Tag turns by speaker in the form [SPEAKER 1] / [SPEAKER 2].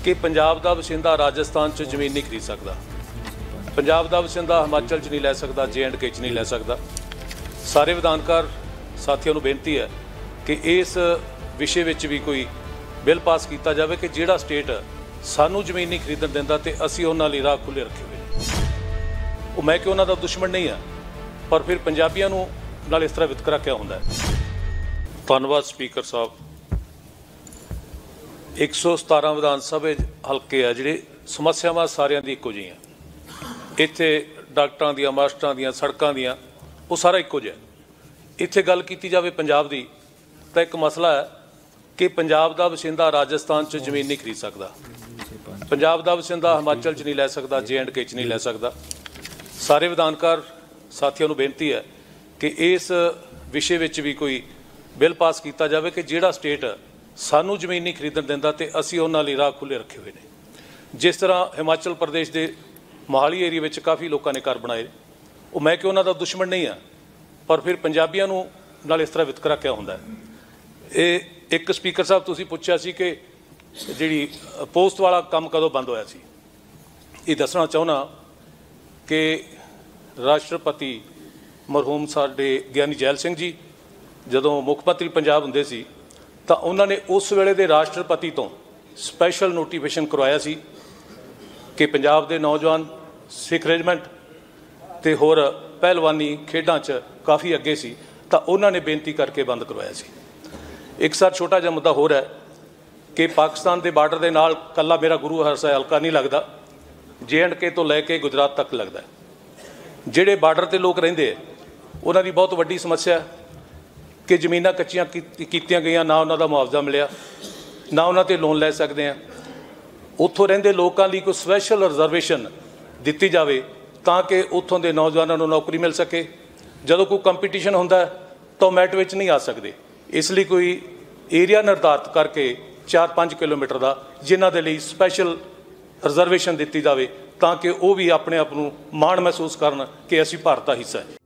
[SPEAKER 1] कि पंजाब का वसिंदा राजस्थान च जमीन नहीं खरीद सकता, पंजाब का वसिंदा हिमाचल च नहीं लै सकता, J&K च नहीं लै सकता। सारे विधानकार साथियों को बेनती है कि इस विषय में भी कोई बिल पास किया जाए कि जिहड़ा स्टेट सानू जमीन नहीं खरीदण दिंदा ते असीं उन्हां लई राह खुले रखे हुए ने। मैं कि उन्हां दा दुश्मन नहीं है, पर फिर पंजाबियों नूं नाल इस तरह वितकरा क्या हुंदा है। धन्नवाद स्पीकर साहब। 117 विधान सभा हल्के आ जिहड़े समस्यावां सारियां दी इक्को जिहियां, इत्थे डॉक्टरां दियां, मास्टरां दियां, सड़कां दियां, वो सारा इक्को जिहा। इत्थे गल कीती जावे पंजाब दी तां एक मसला है कि पंजाब दा वसिंदा राजस्थान च जमीन नहीं खरीद सकदा, पंजाब दा वसिंदा हिमाचल च नहीं लै सकदा, J&K च नहीं लै सकदा। सारे विधानकार साथियों को बेनती है कि इस विषय में भी कोई बिल पास किया जाए कि जिहड़ा स्टेट सानू जमीन नहीं खरीदण दिंदा ते असीं उन्हां लई राह खुले रखे हुए ने। जिस तरह हिमाचल प्रदेश के मोहाली एरिए में काफ़ी लोगों ने घर बनाए, वो मैं कि उन्हां दा दुश्मन नहीं है, पर फिर पंजाबियों नूं नाल इस तरह वितकरा क्या हुंदा है। एक स्पीकर साहब तुसीं पुछिआ सी कि जिहड़ी पोस्ट वाला काम कदों बंद होया सी। ये दसना चाहुंदा कि राष्ट्रपति मरहूम साडे ज्ञानी जैल सिंह जी जदों मुख मंत्री पंजाब हुंदे सी तां उन्हां ने उस वेले दे राष्ट्रपति तो स्पैशल नोटिफिकेशन करवाया सी कि पंजाब के नौजवान सिख रेजिमेंट ते होर पहलवानी खेडां च काफ़ी अगे सी, तां उन्हां ने बेनती करके बंद करवाया सी। एक सर छोटा जिहा मुद्दा होर है कि पाकिस्तान के बार्डर के नाल कल्ला मेरा गुरु हरसा हल्का नहीं लगता, J&K तो लैके गुजरात तक लगता है। जिहड़े बार्डर ते लोग रहिंदे उन्हां दी बहुत वड्डी समस्या कि जमीनां कच्चियां कीतियां गईयां, ना उन्हां दा मुआवजा मिलिया, ना उन्हां ते लोन लै सकदे हैं। उत्थों रहिंदे लोकां लई कोई स्पैशल रिजर्वेशन दित्ती जावे तां कि उत्थों दे नौजवानों नूं नौकरी मिल सके। जदों कोई कंपीटीशन हुंदा है तो मैट विच नहीं आ सकदे, इसलिए कोई एरिया निर्धारित करके 4-5 किलोमीटर का जिन्हां दे लई स्पैशल रिजर्वेशन दित्ती जावे तां कि वो भी अपने आप नूं माण महसूस करन कि असीं भारत दा हिस्सा है।